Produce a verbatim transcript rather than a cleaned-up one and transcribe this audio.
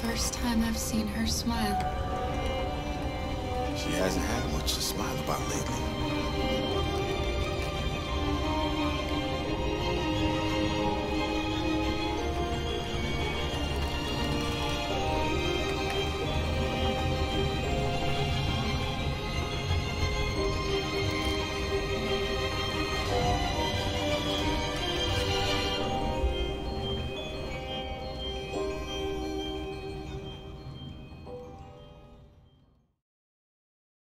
first time I've seen her smile. She hasn't had much to smile about lately.